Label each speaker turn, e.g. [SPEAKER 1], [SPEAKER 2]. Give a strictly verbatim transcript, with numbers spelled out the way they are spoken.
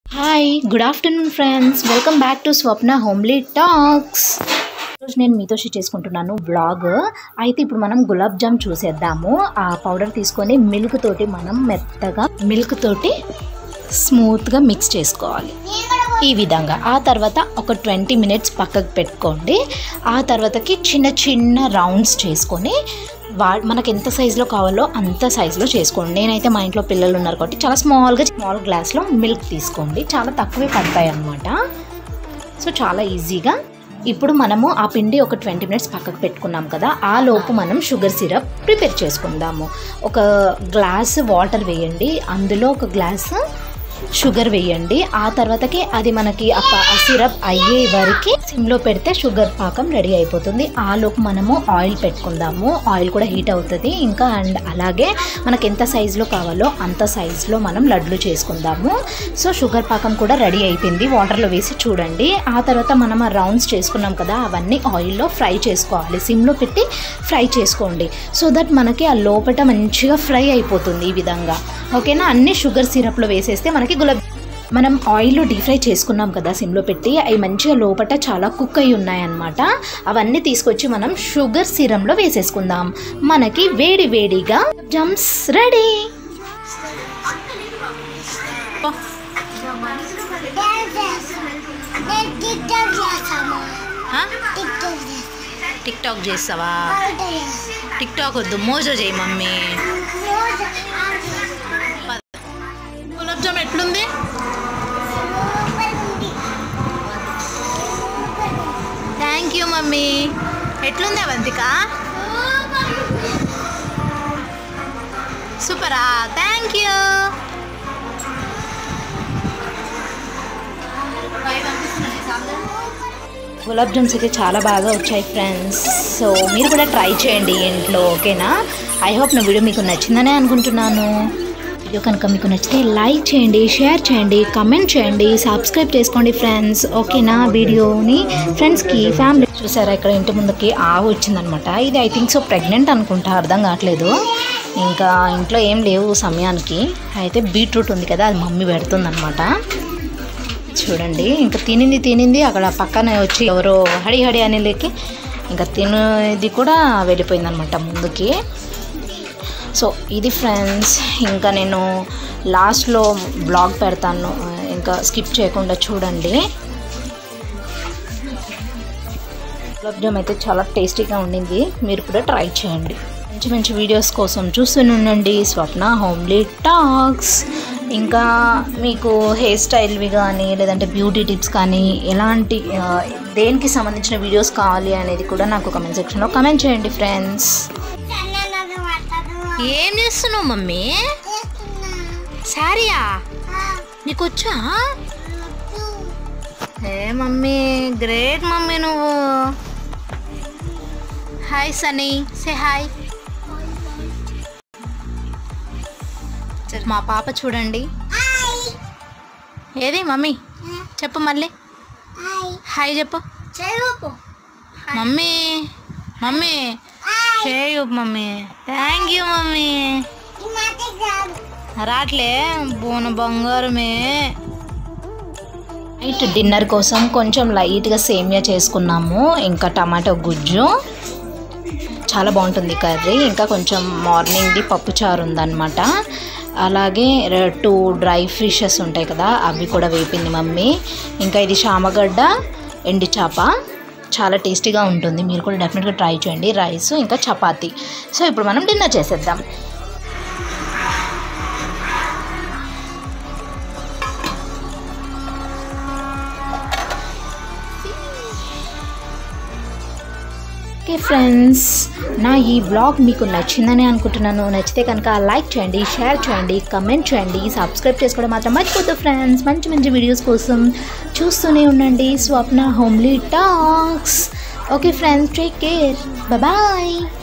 [SPEAKER 1] Hi good afternoon friends, welcome back to Swapna Homely Talks. ఈరోజు నేను మీతో షేర్ చేసుకుంటున్నాను బ్లాగ్. అయితే ఇప్పుడు మనం గులాబ్ జామ్ చూసేద్దాము. ఆ పౌడర్ తీసుకొని మిల్క్ తోటి మనం మెత్తగా మిల్క్ తోటి స్మూత్గా మిక్స్ చేసుకోవాలి ఈ విధంగా. ఆ తర్వాత ఒక ట్వంటీ మినిట్స్ పక్కకు పెట్టుకోండి. ఆ తర్వాతకి చిన్న చిన్న రౌండ్స్ చేసుకొని వా మనకు ఎంత సైజులో కావాలో అంత సైజులో చేసుకోండి. నేనైతే మా ఇంట్లో పిల్లలు ఉన్నారు కాబట్టి చాలా స్మాల్గా స్మాల్ గ్లాస్లో మిల్క్ తీసుకోండి. చాలా తక్కువే పడతాయి అన్నమాట. సో చాలా ఈజీగా. ఇప్పుడు మనము ఆ పిండి ఒక ట్వంటీ మినిట్స్ పక్కకు పెట్టుకున్నాం కదా, ఆ లోపు మనం షుగర్ సిరప్ ప్రిపేర్ చేసుకుందాము. ఒక గ్లాస్ వాటర్ వేయండి, అందులో ఒక గ్లాస్ షుగర్ వేయండి. ఆ తర్వాతకి అది మనకి ఆ సిరప్ అయ్యే వరకు సిమ్లో పెడితే షుగర్ పాకం రెడీ అయిపోతుంది. ఆ లోపు మనము ఆయిల్ పెట్టుకుందాము. ఆయిల్ కూడా హీట్ అవుతుంది. ఇంకా అండ్ అలాగే మనకి ఎంత సైజులో కావాలో అంత సైజులో మనం లడ్లు చేసుకుందాము. సో షుగర్ పాకం కూడా రెడీ అయిపోయింది. వాటర్లో వేసి చూడండి. ఆ తర్వాత మనం ఆ రౌండ్స్ చేసుకున్నాం కదా, అవన్నీ ఆయిల్లో ఫ్రై చేసుకోవాలి. సిమ్లో పెట్టి ఫ్రై చేసుకోండి. సో దట్ మనకి ఆ లోపల మంచిగా ఫ్రై అయిపోతుంది ఈ విధంగా. ఓకేనా? అన్ని షుగర్ సిరప్లో వేసేస్తే మనకి గులాబ్ మనం ఆయిల్లో డీప్ ఫ్రై చేసుకున్నాం కదా సిమ్లో పెట్టి, అవి మంచిగా లోపల చాలా కుక్ అయి ఉన్నాయన్నమాట. అవన్నీ తీసుకొచ్చి మనం షుగర్ సిరప్లో వేసేసుకుందాం. మనకి వేడి వేడిగా జమ్స్ రెడీ. టిక్ టాక్ చేస్తావా? టిక్ టాక్ వద్దు, మోజో చేయి మమ్మీ. గులాబ్ జామ్ ఎట్లుంది? Thank you mummy. ఎట్లుంది అవంతిక? సూపరా, థ్యాంక్ యూ. గులాబ్ జామ్స్ అయితే చాలా బాగా వచ్చాయి ఫ్రెండ్స్. సో మీరు కూడా ట్రై చేయండి ఇంట్లో. ఓకేనా? ఐ హోప్ నా వీడియో మీకు నచ్చిందనే అనుకుంటున్నాను. వీడియో కనుక మీకు నచ్చితే లైక్ చేయండి, షేర్ చేయండి, కమెంట్ చేయండి, సబ్స్క్రైబ్ చేసుకోండి ఫ్రెండ్స్. ఓకేనా? వీడియోని ఫ్రెండ్స్కి, ఫ్యామిలీ. చూసారా ఇక్కడ ఇంటి ముందుకి ఆవు వచ్చిందనమాట. ఇది ఐ థింక్ సో ప్రెగ్నెంట్ అనుకుంటా, అర్థం కావట్లేదు. ఇంకా ఇంట్లో ఏం లేవు సమయానికి. అయితే బీట్రూట్ ఉంది కదా, అది మమ్మీ పెడుతుందనమాట. చూడండి, ఇంకా తినింది తినింది అక్కడ పక్కన వచ్చి ఎవరో హడి హడి అనేకి ఇంకా తినేది కూడా వెళ్ళిపోయిందనమాట ముందుకి. సో ఇది ఫ్రెండ్స్, ఇంకా నేను లాస్ట్లో బ్లాగ్ పెడతాను, ఇంకా స్కిప్ చేయకుండా చూడండి. గులాబ్ జామ్ అయితే చాలా టేస్టీగా ఉండింది. మీరు కూడా ట్రై చేయండి. మంచి మంచి వీడియోస్ కోసం చూస్తూనే ఉండండి స్వప్న హోమ్లీ టాక్స్. ఇంకా మీకు హెయిర్ స్టైల్వి కానీ లేదంటే బ్యూటీ టిప్స్ కానీ ఎలాంటి దేనికి సంబంధించిన వీడియోస్ కావాలి అనేది కూడా నాకు కమెంట్ సెక్షన్లో కమెంట్ చేయండి ఫ్రెండ్స్. ఏం చేస్తున్నావు మమ్మీ? సారీయా నీకు వచ్చా? ఏ మమ్మీ, గ్రేట్ మమ్మీ నువ్వు. Hi Sunny, say hi. మా పాప చూడండి. ఏది మమ్మీ చెప్పు, మళ్ళీ హాయ్ చెప్పు. మమ్మీ మమ్మీ చేయు మమ్మీ. Thank you mummy. రాట్లే బోన బంగారమే. నైట్ డిన్నర్ కోసం కొంచెం లైట్గా సేమియా చేసుకున్నాము, ఇంకా టమాటో గుజ్జు. చాలా బాగుంటుంది కర్రీ. ఇంకా కొంచెం మార్నింగ్ది పప్పుచారు ఉందన్నమాట. అలాగే టూ డ్రై ఫిషెస్ ఉంటాయి కదా, అవి కూడా వేపింది మమ్మీ. ఇంకా ఇది చామగడ్డ ఎండి చేప, చాలా టేస్టీగా ఉంటుంది. మీరు కూడా డెఫినెట్గా ట్రై చేయండి. రైస్ ఇంకా చపాతీ. సో ఇప్పుడు మనం డిన్నర్ చేసేద్దాం. ఓకే ఫ్రెండ్స్, నా ఈ బ్లాగ్ మీకు నచ్చిందని అనుకుంటున్నాను. నచ్చితే కనుక లైక్ చేయండి, షేర్ చేయండి, కమెంట్ చేయండి, సబ్స్క్రైబ్ చేసుకోవడం మాత్రం మర్చిపోద్దు ఫ్రెండ్స్. మంచి మంచి వీడియోస్ కోసం చూస్తూనే ఉండండి Swapna Homely Talks. Okay friends, take care, bye bye.